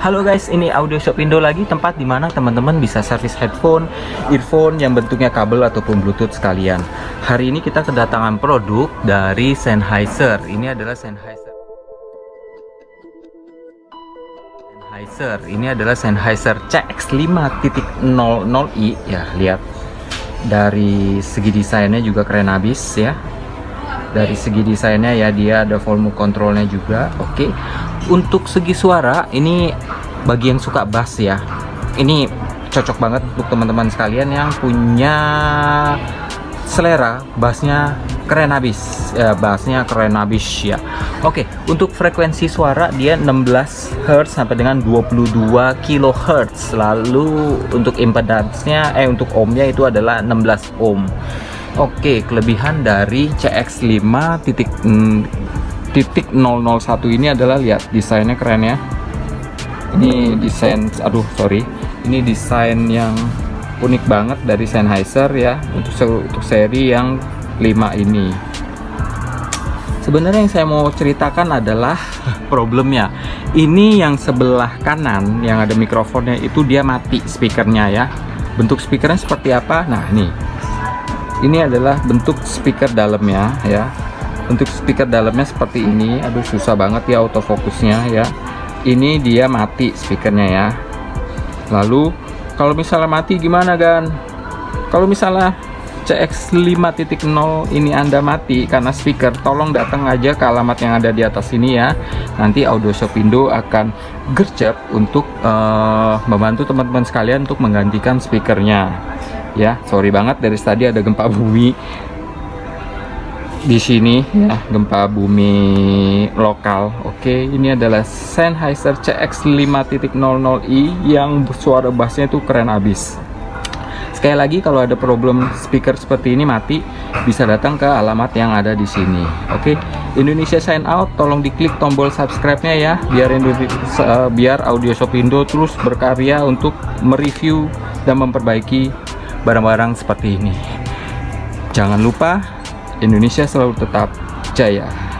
Halo guys, ini Audio Shop Indo lagi, tempat dimana teman-teman bisa servis headphone, earphone yang bentuknya kabel ataupun bluetooth sekalian. Hari ini kita kedatangan produk dari Sennheiser. Ini adalah Sennheiser. Ini adalah Sennheiser CX5.00i. Ya, lihat. Dari segi desainnya juga keren abis ya. Dari segi desainnya ya, dia ada volume controlnya juga. Oke. Untuk segi suara, ini bagi yang suka bass ya, ini cocok banget untuk teman-teman sekalian yang punya selera bassnya keren habis ya, bassnya keren habis ya. Oke, untuk frekuensi suara dia 16 Hz sampai dengan 22 kHz. Lalu untuk impedance-nya untuk ohmnya itu adalah 16 ohm. Oke, kelebihan dari CX5.001 ini adalah lihat desainnya keren ya. Ini desain, ini desain yang unik banget dari Sennheiser ya, untuk seri yang 5 ini. Sebenarnya yang saya mau ceritakan adalah problemnya. Ini yang sebelah kanan yang ada mikrofonnya itu dia mati speakernya ya. Bentuk speakernya seperti apa? Nah, ini adalah bentuk speaker dalamnya ya. Untuk speaker dalamnya seperti ini. Aduh, susah banget ya autofokusnya ya. Ini dia mati speakernya ya. Lalu kalau misalnya mati gimana Gan? Kalau misalnya CX5.0 ini Anda mati karena speaker, tolong datang aja ke alamat yang ada di atas ini ya. Nanti Audio Shop Indo akan gercep untuk membantu teman-teman sekalian untuk menggantikan speakernya ya. Sorry banget dari tadi ada gempa bumi di sini ya, gempa bumi lokal. Oke, ini adalah Sennheiser CX5.00i yang suara bassnya itu keren abis. Sekali lagi, kalau ada problem speaker seperti ini mati, bisa datang ke alamat yang ada di sini. Oke, Indonesia sign out. Tolong diklik tombol subscribe-nya ya, biar Audio Shop Indo terus berkarya untuk mereview dan memperbaiki barang-barang seperti ini. Jangan lupa, Indonesia selalu tetap jaya.